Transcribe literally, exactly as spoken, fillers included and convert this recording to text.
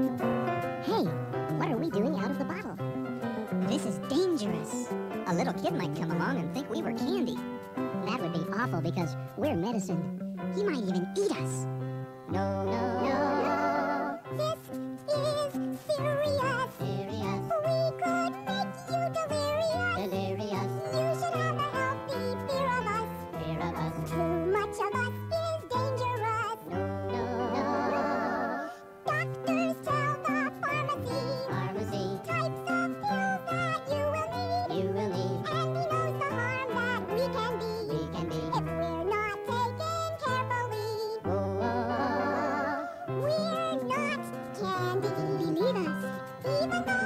Hey, what are we doing out of the bottle? This is dangerous. A little kid might come along and think we were candy. That would be awful because we're medicine. He might even eat us. No, no, no, no. This is serious. Serious. We could make you delirious. Delirious. You should have a healthy fear of us. Fear of us. Too much of us is dangerous. No, no, no. Doctors tell the pharmacy Pharmacy. types of pills that you will need. You will need. And he knows the harm that we can be. We can be. If we're not taken carefully. Oh, oh, oh. We're not candy. Believe us. Even though